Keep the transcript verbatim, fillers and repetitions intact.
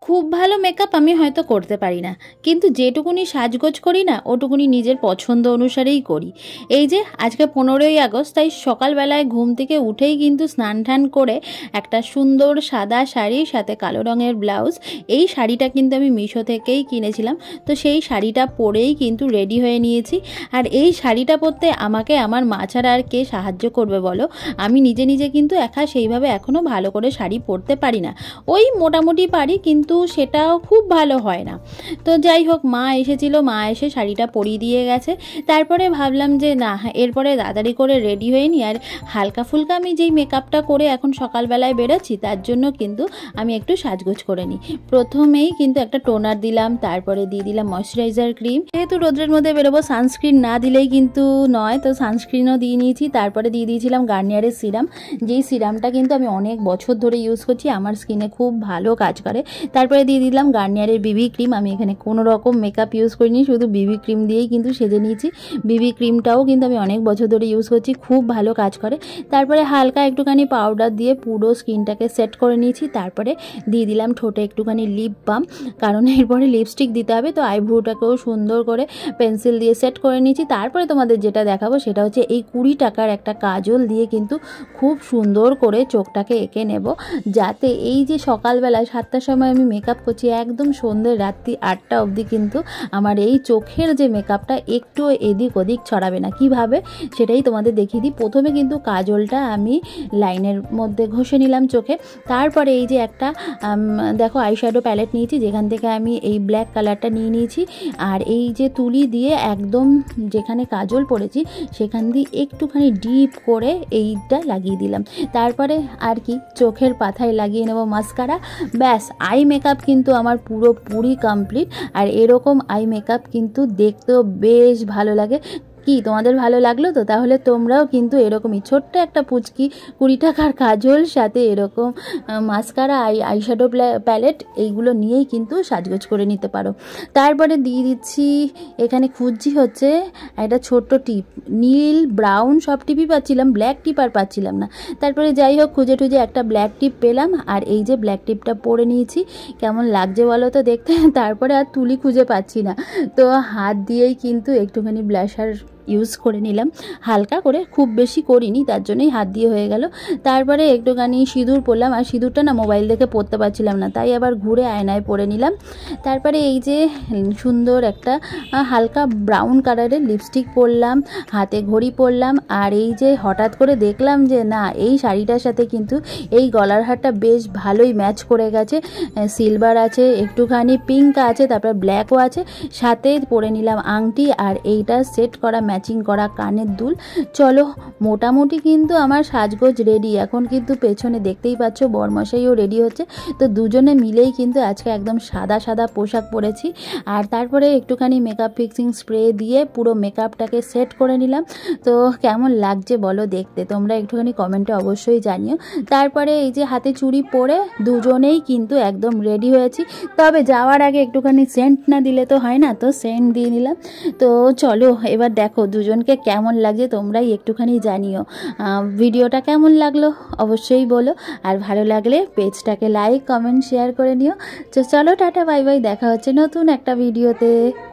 খুব ভালো মেকআপ আমি হয়তো করতে পারি না, কিন্তু যেটুকুনি সাজগোজ করি না ওটুকুনি নিজের পছন্দ অনুসারেই করি। এই যে আজকে পনেরোই আগস্ট, তাই সকালবেলায় ঘুম থেকে উঠেই কিন্তু স্নান টান করে একটা সুন্দর সাদা শাড়ি সাথে কালো রঙের ব্লাউজ, এই শাড়িটা কিন্তু আমি মিশো থেকেই কিনেছিলাম। তো সেই শাড়িটা পরেই কিন্তু রেডি হয়ে নিয়েছি। আর এই শাড়িটা পরতে আমাকে আমার মা ছাড়া আর কে সাহায্য করবে বলো? আমি নিজে নিজে কিন্তু একা সেইভাবে এখনও ভালো করে শাড়ি পরতে পারি না। ওই মোটামুটি পারি, কিন্তু সেটাও খুব ভালো হয় না। তো যাই হোক, মা এসেছিল, মা এসে শাড়িটা পরিয়ে দিয়ে গেছে। তারপরে ভাবলাম যে না, এরপরে তাড়াতাড়ি করে রেডি হয়ে নিই। আর হালকা ফুলকা আমি যেই মেকআপটা করে এখন সকালবেলায় বেরোচ্ছি, তার জন্য কিন্তু আমি একটু সাজগোজ করে নিই। প্রথমেই কিন্তু একটা টোনার দিলাম, তারপরে দিয়ে দিলাম ময়শ্চারাইজার ক্রিম। যেহেতু রোদ্রের মধ্যে বেরোবো, সানস্ক্রিন না দিলেই কিন্তু নয়, তো সানস্ক্রিনও দিয়ে নিয়েছি। তারপরে দিয়ে দিয়েছিলাম গার্নিয়ারের সিরাম, যেই সিরামটা কিন্তু আমি অনেক বছর ধরে ইউজ করছি, আমার স্কিনে খুব ভালো কাজ করে। তারপরে দিয়ে দিলাম গার্নিয়ারের বিবি ক্রিম। আমি এখানে কোনো রকম মেকআপ ইউজ করিনি, শুধু বিবি ক্রিম দিয়েই কিন্তু সেজে নিয়েছি। বিবি ক্রিমটাও কিন্তু আমি অনেক বছর ধরে ইউজ করছি, খুব ভালো কাজ করে। তারপরে হালকা একটুখানি পাউডার দিয়ে পুরো স্কিনটাকে সেট করে নিয়েছি। তারপরে দিয়ে দিলাম ঠোঁটে একটুখানি লিপ বাম, কারণ এরপরে লিপস্টিক দিতে হবে। তো আইব্রোটাকেও সুন্দর করে পেন্সিল দিয়ে সেট করে নিয়েছি। তারপরে তোমাদের যেটা দেখাবো সেটা হচ্ছে এই কুড়ি টাকার একটা কাজল দিয়ে কিন্তু খুব সুন্দর করে চোখটাকে এঁকে নেব, যাতে এই যে সকালবেলায় সাতটার সময় আমি মেকআপ করছি, একদম সন্ধ্যে রাত্রি আটটা অবধি কিন্তু আমার এই চোখের যে মেকআপটা একটু এদিক ওদিক ছড়াবে না। কিভাবে সেটাই তোমাদের দেখিয়ে দিই। প্রথমে কিন্তু কাজলটা আমি লাইনের মধ্যে ঘষে নিলাম চোখে। তারপরে এই যে একটা দেখো আইশ্যাডো প্যালেট নিয়েছি, যেখান থেকে আমি এই ব্ল্যাক কালারটা নিয়ে নিয়েছি। আর এই যে তুলি দিয়ে একদম যেখানে কাজল পড়েছি সেখান দিয়ে একটুখানি ডিপ করে এইটা লাগিয়ে দিলাম। তারপরে আর কি চোখের পাথায় লাগিয়ে নেব মাস্কারা। ব্যাস, আই মেকআপ কিন্তু আমার পুরোপুরি কমপ্লিট। আর এরকম আই মেকআপ কিন্তু দেখতেও বেশ ভালো লাগে। কি তোমাদের ভালো লাগলো তো? তাহলে তোমরাও কিন্তু এরকমই ছোট্ট একটা পুচকি কুড়ি টাকার কাজল সাথে এরকম মাস্কারা, আই আইশ্যাডো প্যালেট, এইগুলো নিয়েই কিন্তু সাজগোজ করে নিতে পারো। তারপরে দিয়ে দিচ্ছি, এখানে খুঁজছি হচ্ছে একটা ছোট্ট টিপ, নীল ব্রাউন সব টিপই পাচ্ছিলাম, ব্ল্যাক টিপ আর পাচ্ছিলাম না। তারপরে যাই হোক খুঁজে টুজে একটা ব্ল্যাক টিপ পেলাম, আর এই যে ব্ল্যাক টিপটা পরে নিয়েছি। কেমন লাগছে বলো তো দেখতে? তারপরে আর তুলি খুঁজে পাচ্ছি না, তো হাত দিয়েই কিন্তু একটুখানি ব্লাশার ইউজ করে নিলাম, হালকা করে, খুব বেশি করিনি, তার জন্যই হাত দিয়ে হয়ে গেল। তারপরে একটুখানি সিঁদুর পরলাম, আর সিঁদুরটা না মোবাইল দেখে পরতে পারছিলাম না, তাই আবার ঘুরে আয়নায় পরে নিলাম। তারপরে এই যে সুন্দর একটা হালকা ব্রাউন কালারের লিপস্টিক পরলাম, হাতে ঘড়ি পরলাম। আর এই যে হঠাৎ করে দেখলাম যে না, এই শাড়িটার সাথে কিন্তু এই গলার হারটা বেশ ভালোই ম্যাচ করে গেছে। সিলভার আছে, একটুখানি পিঙ্ক আছে, তারপর ব্ল্যাকও আছে, সাথে পরে নিলাম আংটি আর এইটা সেট করা ম্যাচিং করা কানের দুল। চলো, মোটামুটি কিন্তু আমার সাজগোজ রেডি। এখন কিন্তু পেছনে দেখতেই পাচ্ছ বরমশাইও রেডি হচ্ছে। তো দুজনে মিলেই কিন্তু আজকে একদম সাদা সাদা পোশাক পরেছি। আর তারপরে একটুখানি মেকআপ ফিক্সিং স্প্রে দিয়ে পুরো মেকআপটাকে সেট করে নিলাম। তো কেমন লাগছে বলো দেখতে? তোমরা একটুখানি কমেন্টে অবশ্যই জানিও। তারপরে এই যে হাতে চুড়ি পরে দুজনেই কিন্তু একদম রেডি হয়েছি। তবে যাওয়ার আগে একটুখানি সেন্ট না দিলে তো হয় না, তো সেন্ট দিয়ে নিলাম। তো চলো এবার দেখো দুজনকে কেমন লাগছে, তোমরাই একটুখানি জানিও। ভিডিওটা কেমন লাগলো অবশ্যই বলো, আর ভালো লাগলে পেজটাকে লাইক কমেন্ট শেয়ার করে নিও। তো চলো, টাটা বাই বাই, দেখা হচ্ছে নতুন একটা ভিডিওতে।